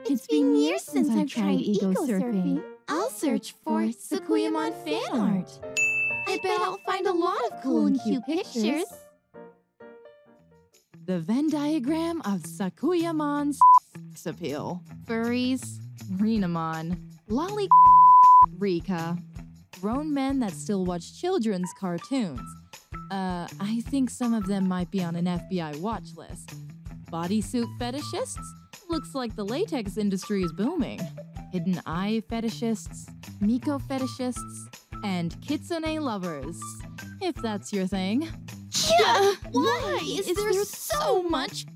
It's been years since I've tried eco-surfing. I'll search for Sakuyamon fan art. I bet I'll find a lot of cool and cute pictures. The Venn diagram of Sakuyamon's sex appeal. Furries, Renamon, Lolly, Rika. Grown men that still watch children's cartoons. I think some of them might be on an FBI watch list. Bodysuit fetishists? Looks like the latex industry is booming. Hidden eye fetishists, Miko fetishists, and kitsune lovers, if that's your thing. Yeah! Why is there so much